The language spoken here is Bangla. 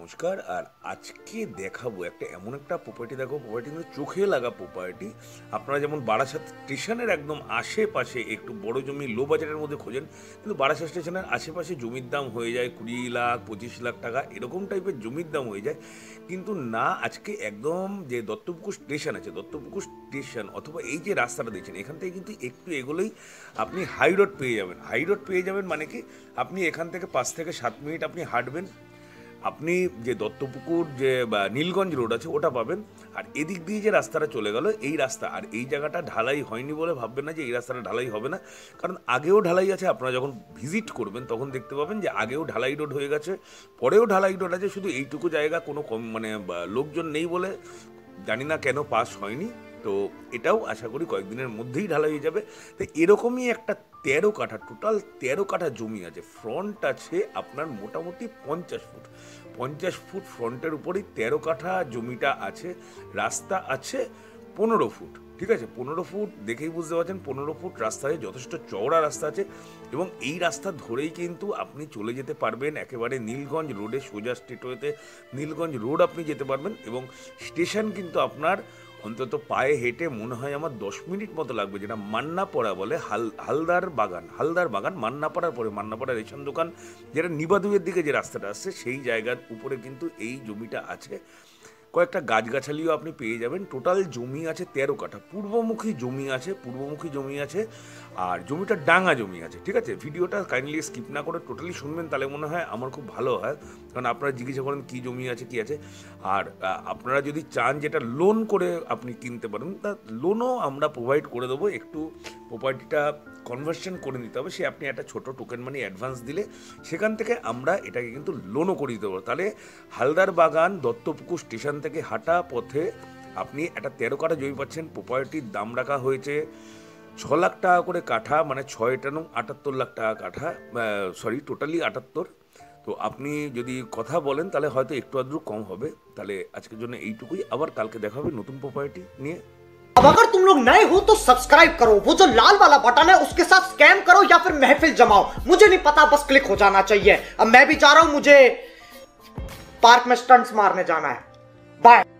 নমস্কার। আর আজকে দেখাবো এমন একটা প্রপার্টি। দেখো, প্রপার্টি কিন্তু চোখে লাগা প্রপার্টি। আপনারা যেমন বারাসাত স্টেশনের একদম আশেপাশে একটু বড় জমি লো বাজেটের মধ্যে খোঁজেন, কিন্তু বারাসাত স্টেশনের আশেপাশে জমির দাম হয়ে যায় 20 লাখ 25 লাখ টাকা, এরকম টাইপের জমির দাম হয়ে যায়। কিন্তু না, আজকে একদম যে দত্তপুকুর স্টেশন আছে, দত্তপুকুর স্টেশন অথবা এই যে রাস্তাটা দেখছেন, এখান থেকে কিন্তু একটু এগোলেই আপনি হাই রোড পেয়ে যাবেন। হাই রোড পেয়ে যাবেন মানে কি, আপনি এখান থেকে 5 থেকে 7 মিনিট আপনি হাঁটবেন, আপনি যে দত্তপুকুর যে নীলগঞ্জ রোড আছে ওটা পাবেন। আর এদিক দিয়ে যে রাস্তাটা চলে গেল, এই রাস্তা, আর এই জায়গাটা ঢালাই হয়নি বলে ভাববেন না যে এই রাস্তাটা ঢালাই হবে না, কারণ আগেও ঢালাই আছে। আপনারা যখন ভিজিট করবেন তখন দেখতে পাবেন যে আগেও ঢালাই রোড হয়ে গেছে, পরেও ঢালাই রোড আছে, শুধু এইটুকু জায়গা কোনো লোকজন নেই বলে জানি না কেন পাস হয়নি। তো এটাও আশা করি কয়েকদিনের মধ্যেই ঢালাই হয়ে যাবে। তো এরকমই একটা 13 কাঠা, টোটাল 13 কাঠা জমি আছে। ফ্রন্ট আছে আপনার মোটামুটি 50 ফুট ফ্রন্টের উপরেই 13 কাঠা জমিটা আছে। রাস্তা আছে 15 ফুট, ঠিক আছে? 15 ফুট দেখেই বুঝতে পারছেন, 15 ফুট রাস্তা আছে, যথেষ্ট চওড়া রাস্তা আছে। এবং এই রাস্তা ধরেই কিন্তু আপনি চলে যেতে পারবেন একেবারে নীলগঞ্জ রোডে, সোজা স্ট্রেটওয়েতে নীলগঞ্জ রোড আপনি যেতে পারবেন। এবং স্টেশন কিন্তু আপনার অন্তত পায়ে হেঁটে মনে হয় আমার 10 মিনিট মতো লাগবে, যেটা মান্নাপাড়া বলে, হালদার বাগান মান্নাপাড়ার পরে, মান্নাপাড়া রেশন দোকান যেটা নিবাদুয়ের দিকে যে রাস্তাটা আসছে, সেই জায়গার উপরে কিন্তু এই জমিটা আছে। কয়েকটা গাছগাছালিও আপনি পেয়ে যাবেন। টোটাল জমি আছে 13 কাঠা, পূর্বমুখী জমি আছে, আর জমিটা ডাঙা জমি আছে, ঠিক আছে? ভিডিওটা কাইন্ডলি স্কিপ না করে টোটালি শুনবেন, তাহলে মনে হয় আমার খুব ভালো হয়, কারণ আপনারা জিজ্ঞাসা করেন কী জমি আছে কী আছে। আর আপনারা যদি চান যেটা লোন করে আপনি কিনতে পারেন, তা লোনও আমরা প্রোভাইড করে দেবো। একটু প্রপার্টিটা কনভার্সন করে নিতে হবে, সে আপনি একটা ছোটো টোকেন মানি অ্যাডভান্স দিলে সেখান থেকে আমরা এটাকে কিন্তু লোনও করে দিতে পারবো। তাহলে হালদার বাগান দত্তপুকুর স্টেশন থেকে হাঁটা পথে আপনি একটা 13 কাঠা জমি পাচ্ছেন। প্রপার্টির দাম রাখা হয়েছে 6 লাখ টাকা করে কাঠা, মানে 6×78 লাখ টাকা কাঠা, সরি টোটালি 78। তো আপনি যদি কথা বলেন তাহলে হয়তো একটু আধটু কম হবে। তাহলে আজকের জন্য এইটুকুই, আবার কালকে দেখা হবে নতুন প্রপার্টি নিয়ে। अब अगर तुम लोग नए हो तो सब्सक्राइब करो, वो जो लाल वाला बटन है उसके साथ स्कैम करो या फिर महफिल जमाओ, मुझे नहीं पता, बस क्लिक हो जाना चाहिए। अब मैं भी जा रहा हूं, मुझे पार्क में स्टंट्स मारने जाना है। बाय।